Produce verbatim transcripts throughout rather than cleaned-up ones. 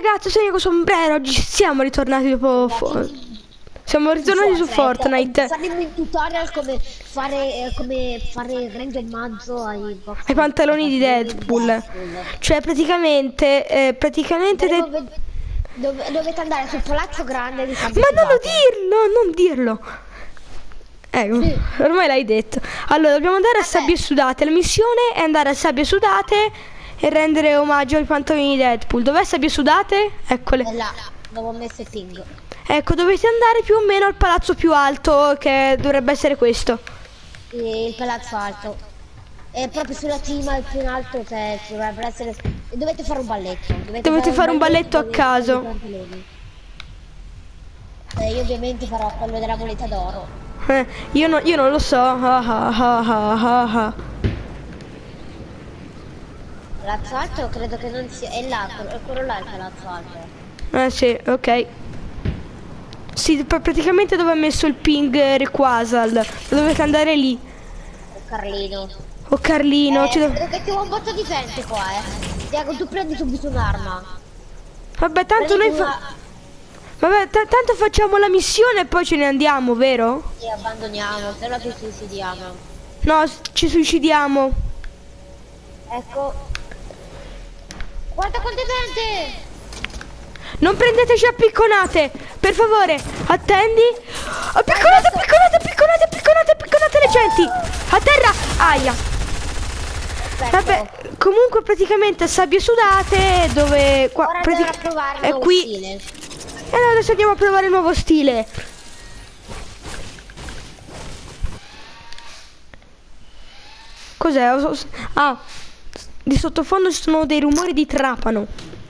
Ragazzi, sono io con sombrero. Oggi siamo ritornati dopo. Siamo ritornati su Fortnite. Faremo un tutorial come fare eh, come fare render mazzo ai, ai pantaloni di Deadpool. Deadpool. Cioè praticamente eh, praticamente de dov dovete andare sul palazzo grande di San Ma non lo dirlo, non dirlo. Ecco, sì. Ormai l'hai detto. Allora, dobbiamo andare a Sabbie Sudate. La missione è andare a Sabbie Sudate e rendere omaggio ai pantaloni di Deadpool. Dov'è Sabbie Sudate? Eccole. È là, dove ho messo il ping. Ecco, dovete andare più o meno al palazzo più alto, che dovrebbe essere questo. Il palazzo alto. È proprio sulla cima, il più in alto, cioè dovrebbe essere. Dovete fare un balletto. Dovete, dovete fare un balletto, un balletto a caso. Eh, io ovviamente farò quello della moneta d'oro. Eh, io, no, io non lo so. Ah, ah, ah, ah, ah. Palazzo alto credo che non sia. È là, è quello là il palazzo alto. Eh sì, ok. Sì, praticamente dove ha messo il ping Requasal. Dovete andare lì. O Carlino. O Carlino. Eh, ci credo che c'è un botto di gente qua, eh. Diago, tu prendi subito un'arma. Vabbè, tanto prendi noi fa... Una... Vabbè, tanto facciamo la missione e poi ce ne andiamo, vero? Sì, abbandoniamo, se no ci suicidiamo. No, ci suicidiamo. Ecco. Guarda quanta gente! Non prendeteci a picconate, per favore, attendi. Oh, picconate, picconate, picconate, picconate, picconate le genti. A terra, aia. Vabbè, comunque praticamente Sabbie Sudate, dove qua praticamente è qui. Stile. E allora adesso andiamo a provare il nuovo stile. Cos'è? Ah, di sottofondo ci sono dei rumori di trapano.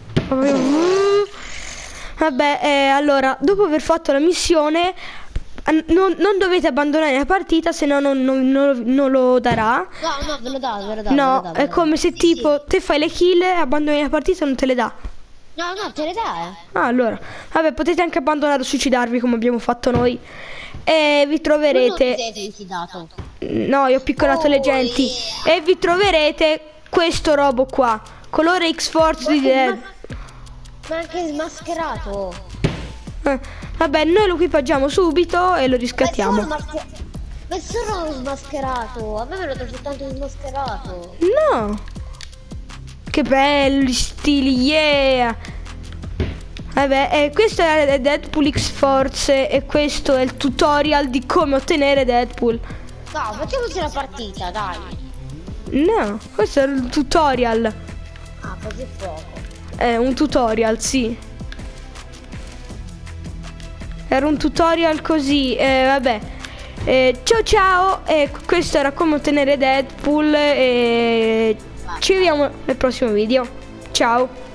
Vabbè, eh, allora, dopo aver fatto la missione, non, non dovete abbandonare la partita, se no non, non, non, non lo darà. No, no, ve lo dà, ve lo dà. No, ve lo dà, è come se sì, tipo sì. te fai le kill e abbandoni la partita e non te le dà. No, no, te le dà, eh. Ah, allora, vabbè, potete anche abbandonare o suicidarvi come abbiamo fatto noi. E vi troverete... Non siete suicidato. No, io ho piccolato oh, le genti. Yeah. E vi troverete questo robo qua. Colore X-Force di Dead. Ma anche smascherato. Eh, vabbè, noi lo equipaggiamo subito e lo riscattiamo. Ma è solo smascherato. A me me lo trovo soltanto smascherato. No. Che belli stili, yeah. Vabbè, eh, questo è Deadpool X-Force e questo è il tutorial di come ottenere Deadpool. No, facciamoci la partita, dai. No, questo è il tutorial. Ah, così poco. È un tutorial, sì. Era un tutorial così, eh, vabbè. Eh, ciao ciao, e eh, questo era come ottenere Deadpool e ci vediamo nel prossimo video. Ciao.